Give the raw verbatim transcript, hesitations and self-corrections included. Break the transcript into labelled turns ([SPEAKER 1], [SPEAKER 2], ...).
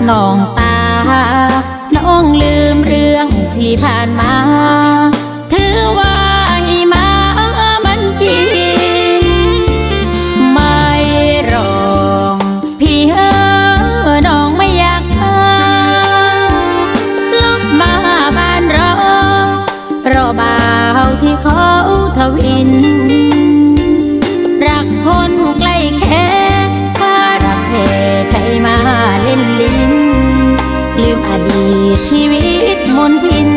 [SPEAKER 1] น้องตาน้องลืมเรื่องที่ผ่านมาถือว่าให้มามันกินไม่รองพี่เออน้องไม่อยากช้าลบมาบ้านรอรอบ่าวที่เขาทวินรักคนใกล้แค่ถ้ารักเธอใช้มาเล่นลิ้นลืมอดีตชีวิตมนทิน